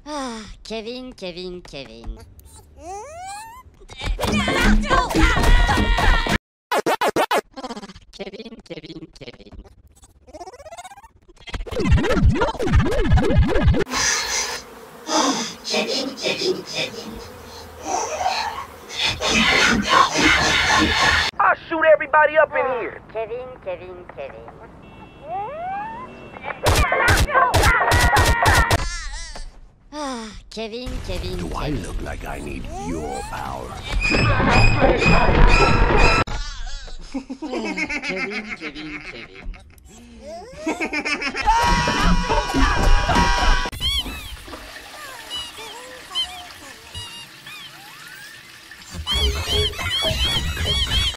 Ah, Kevin. Kevin. I'll shoot everybody up in here. Kevin. Ah, Kevin. Do I look like I need your power? Kevin.